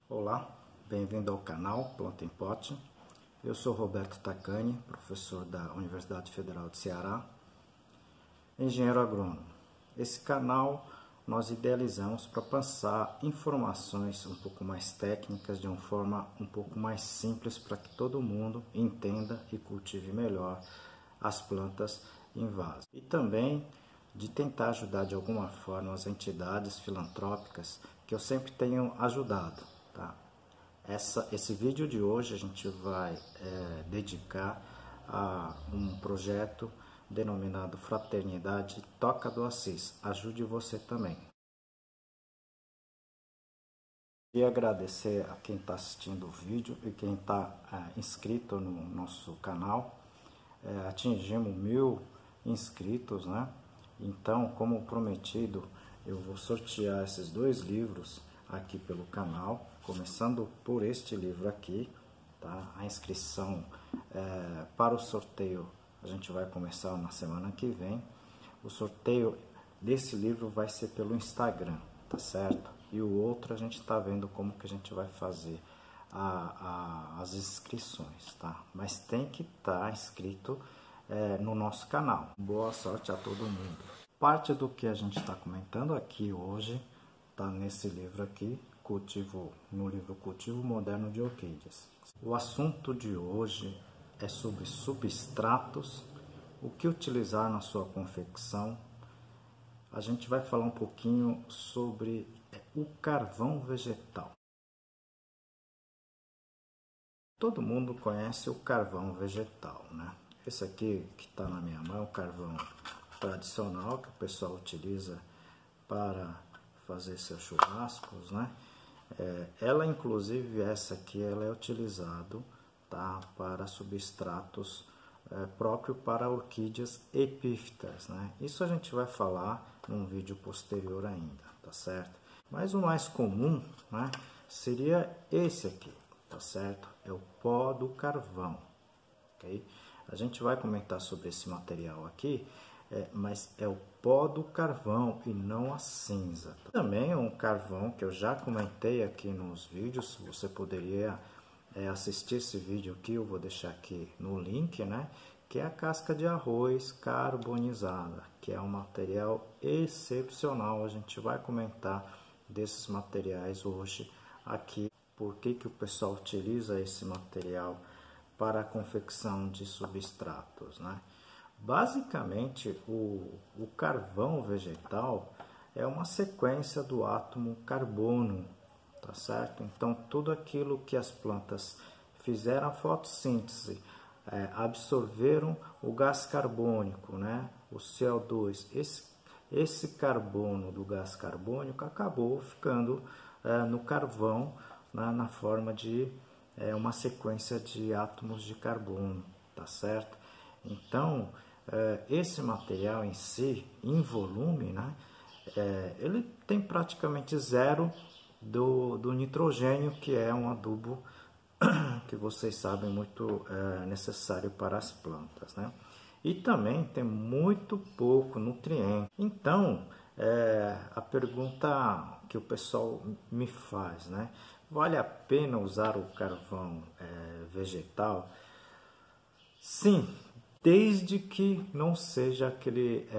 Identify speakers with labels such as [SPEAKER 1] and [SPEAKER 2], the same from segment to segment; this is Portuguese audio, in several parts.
[SPEAKER 1] Olá, bem-vindo ao canal Planta em Pote. Eu sou Roberto Tacani, professor da Universidade Federal de Ceará, engenheiro agrônomo. Esse canal nós idealizamos para passar informações um pouco mais técnicas de uma forma um pouco mais simples para que todo mundo entenda e cultive melhor as plantas em vaso. E também de tentar ajudar de alguma forma as entidades filantrópicas que eu sempre tenho ajudado. Tá? Esse vídeo de hoje a gente vai dedicar a um projeto denominado Fraternidade Toca do Assis. Ajude você também. Queria agradecer a quem está assistindo o vídeo e quem está inscrito no nosso canal. Atingimos 1000 inscritos, né? Então, como prometido, eu vou sortear esses 2 livros aqui pelo canal, começando por este livro aqui, tá? A inscrição para o sorteio a gente vai começar na semana que vem. O sorteio desse livro vai ser pelo Instagram, tá certo? E o outro a gente está vendo como que a gente vai fazer as inscrições, tá? Mas tem que estar inscrito no nosso canal. Boa sorte a todo mundo. Parte do que a gente está comentando aqui hoje está nesse livro aqui, no livro Cultivo Moderno de Orquídeas. O assunto de hoje é sobre substratos, o que utilizar na sua confecção. A gente vai falar um pouquinho sobre o carvão vegetal. Todo mundo conhece o carvão vegetal, né? Esse aqui que está na minha mão é o carvão tradicional que o pessoal utiliza para fazer seus churrascos, né? Inclusive essa aqui, ela é utilizado, tá, para substratos próprio para orquídeas epífitas, né? Isso a gente vai falar num vídeo posterior ainda, tá certo? Mas o mais comum, né, seria esse aqui, tá certo? É o pó do carvão, ok? A gente vai comentar sobre esse material aqui, mas é o pó do carvão e não a cinza. Também é um carvão que eu já comentei aqui nos vídeos, você poderia assistir esse vídeo aqui, eu vou deixar aqui no link, né? Que é a casca de arroz carbonizada, que é um material excepcional. A gente vai comentar desses materiais hoje aqui, por que o pessoal utiliza esse material para a confecção de substratos, né? Basicamente, o carvão vegetal é uma sequência do átomo carbono, tá certo? Então, tudo aquilo que as plantas fizeram a fotossíntese, absorveram o gás carbônico, né? O CO2, esse carbono do gás carbônico acabou ficando no carvão, né? Na forma de uma sequência de átomos de carbono, tá certo? Então, esse material em si, em volume, né, ele tem praticamente zero do nitrogênio, que é um adubo que vocês sabem muito necessário para as plantas, né? E também tem muito pouco nutriente. Então, a pergunta que o pessoal me faz, né? Vale a pena usar o carvão vegetal? Sim, desde que não seja aquele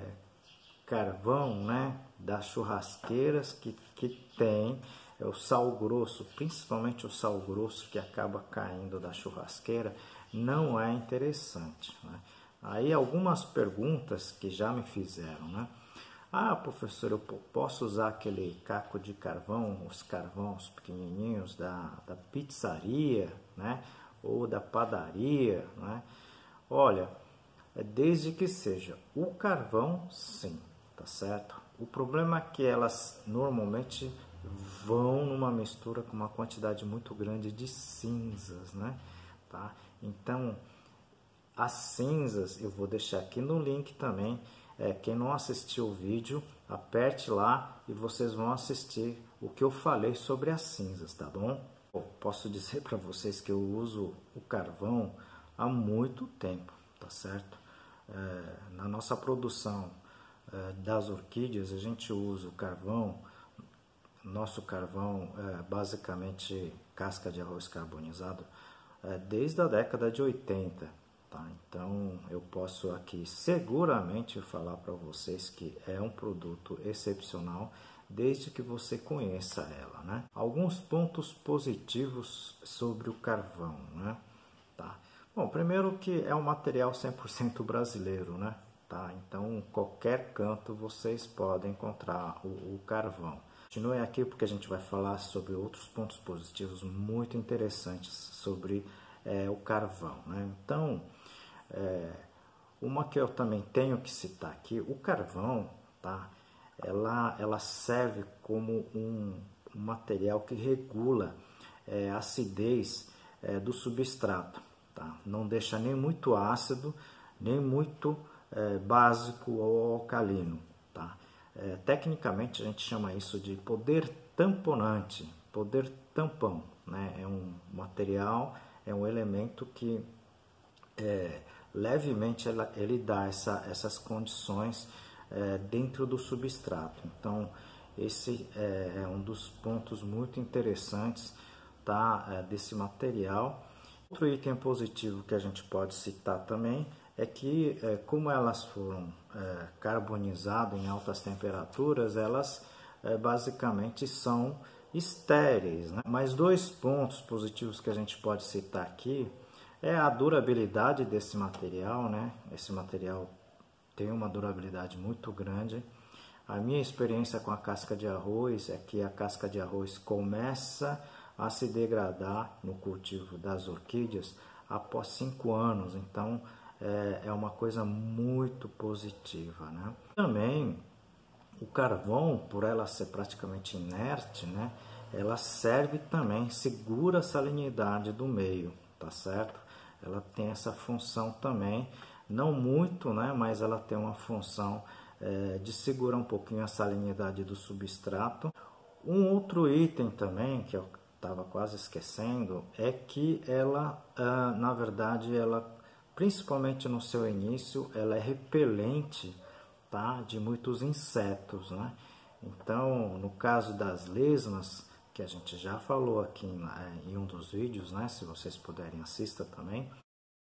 [SPEAKER 1] carvão, né, das churrasqueiras que tem o sal grosso, principalmente o sal grosso que acaba caindo da churrasqueira, não é interessante, né? Aí algumas perguntas que já me fizeram, né? Ah, professor, eu posso usar aquele caco de carvão, os carvões pequenininhos da pizzaria, né? Ou da padaria, né? Olha, desde que seja o carvão, sim, tá certo? O problema é que elas normalmente vão numa mistura com uma quantidade muito grande de cinzas, né? Tá? Então, as cinzas eu vou deixar aqui no link também. Quem não assistiu o vídeo, aperte lá e vocês vão assistir o que eu falei sobre as cinzas, tá bom? Eu posso dizer para vocês que eu uso o carvão há muito tempo, tá certo? Na nossa produção das orquídeas, a gente usa o carvão nosso carvão é basicamente casca de arroz carbonizado desde a década de 80. Tá? Então eu posso aqui seguramente falar para vocês que é um produto excepcional desde que você conheça ela, né? Alguns pontos positivos sobre o carvão, né? Tá. Bom, primeiro que é um material 100% brasileiro, né? Tá? Então, em qualquer canto vocês podem encontrar o carvão. Continue aqui porque a gente vai falar sobre outros pontos positivos muito interessantes sobre o carvão, né? Então, uma que eu também tenho que citar aqui, o carvão, tá? Ela serve como um material que regula a acidez do substrato, tá? Não deixa nem muito ácido, nem muito básico ou alcalino, tá? Tecnicamente a gente chama isso de poder tamponante, poder tampão, né? É um material, é um elemento que levemente ele dá essas condições dentro do substrato. Então esse é um dos pontos muito interessantes, tá, desse material. Outro item positivo que a gente pode citar também é que como elas foram carbonizadas em altas temperaturas, elas basicamente são estéreis, né? Mas dois pontos positivos que a gente pode citar aqui é a durabilidade desse material, né? Esse material tem uma durabilidade muito grande. A minha experiência com a casca de arroz é que a casca de arroz começa a se degradar no cultivo das orquídeas após 5 anos. Então, é uma coisa muito positiva, né? Também, o carvão, por ela ser praticamente inerte, né? Ela serve também, segura a salinidade do meio, tá certo? Ela tem essa função também, não muito, né? Mas ela tem uma função de segurar um pouquinho a salinidade do substrato. Um outro item também, que eu estava quase esquecendo, é que ela, na verdade, ela, principalmente no seu início, ela é repelente, tá, de muitos insetos, né? Então, no caso das lesmas, que a gente já falou aqui em um dos vídeos, né? Se vocês puderem, assista também.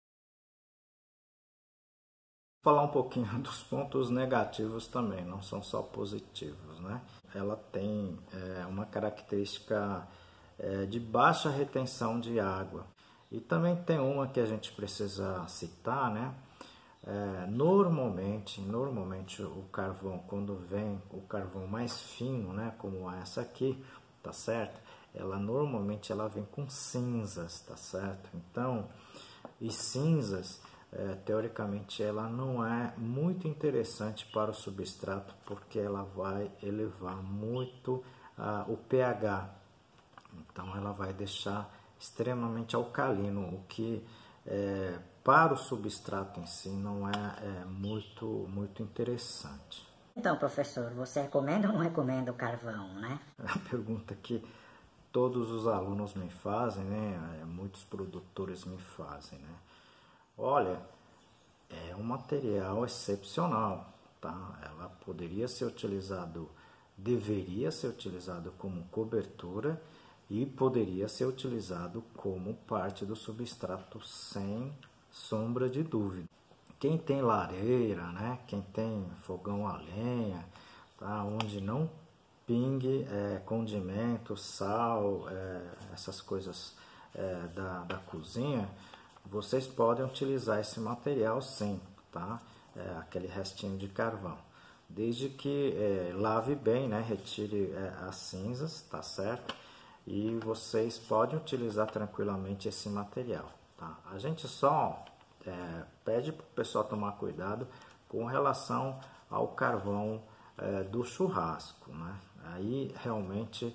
[SPEAKER 1] Vou falar um pouquinho dos pontos negativos também, não são só positivos, né? Ela tem uma característica de baixa retenção de água. E também tem uma que a gente precisa citar, né? Normalmente o carvão, quando vem o carvão mais fino, né, como essa aqui, tá certo? Normalmente ela vem com cinzas, tá certo? Então, e cinzas, teoricamente, ela não é muito interessante para o substrato, porque ela vai elevar muito o pH. Então, ela vai deixar extremamente alcalino, o que para o substrato em si não é muito interessante.
[SPEAKER 2] Então, professor, você recomenda ou não recomenda o carvão, né?
[SPEAKER 1] A pergunta que todos os alunos me fazem, né? Muitos produtores me fazem, né? Olha, é um material excepcional, tá? Ela poderia ser utilizado, deveria ser utilizado como cobertura e poderia ser utilizado como parte do substrato sem sombra de dúvida. Quem tem lareira, né? Quem tem fogão a lenha, tá? Onde não pingue condimento, sal, essas coisas da cozinha, vocês podem utilizar esse material sim, tá? Aquele restinho de carvão. Desde que lave bem, né? Retire as cinzas, tá certo? E vocês podem utilizar tranquilamente esse material, tá? A gente só pede para o pessoal tomar cuidado com relação ao carvão do churrasco, né? Aí realmente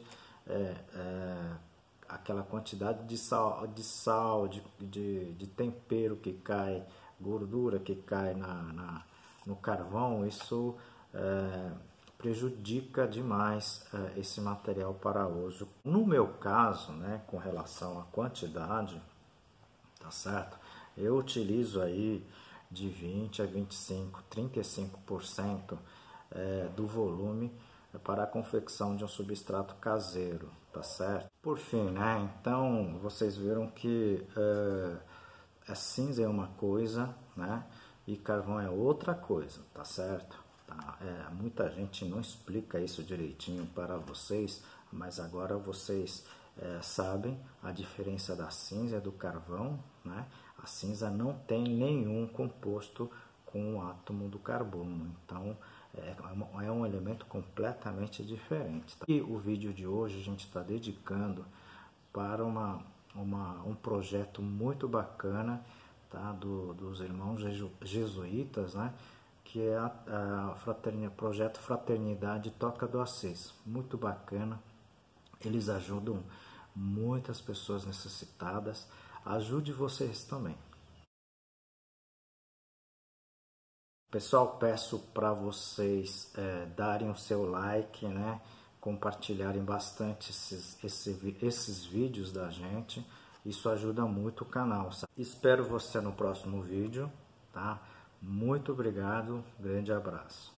[SPEAKER 1] aquela quantidade de sal, de tempero que cai, gordura que cai no carvão, isso prejudica demais esse material para uso. No meu caso, né, com relação à quantidade, tá certo? Eu utilizo aí de 20 a 25, 35% do volume para a confecção de um substrato caseiro, tá certo? Por fim, né? Então vocês viram que a cinza é uma coisa, né? E carvão é outra coisa, tá certo? Tá? Muita gente não explica isso direitinho para vocês, mas agora vocês sabem a diferença da cinza e do carvão, né? A cinza não tem nenhum composto com o átomo do carbono, então é um elemento completamente diferente. E o vídeo de hoje a gente está dedicando para um projeto muito bacana, tá? Dos irmãos jesuítas, né? Que é projeto Fraternidade Toca do Assis. Muito bacana, eles ajudam muitas pessoas necessitadas. Ajude vocês também. Pessoal, peço para vocês darem o seu like, né? Compartilharem bastante esses vídeos da gente. Isso ajuda muito o canal. Sabe? Espero você no próximo vídeo, tá? Muito obrigado, grande abraço.